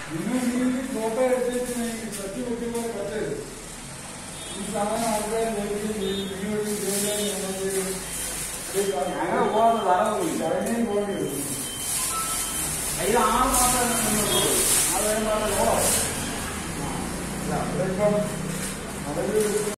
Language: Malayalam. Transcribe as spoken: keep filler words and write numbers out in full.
നിങ്ങൾ ഈ ഫോട്ടോ എടുത്തിട്ട് സത്യം വെക്കുമ്പോൾ പറ്റേ ഈ സാധനം ആൾക്കാർ ഞങ്ങൾ പോകുന്ന സ്ഥലമൊന്നുമില്ല അതിനെയും പോകേണ്ടി വരും. ഇത് ആറ് മാസം അത് കഴിയുമ്പോൾ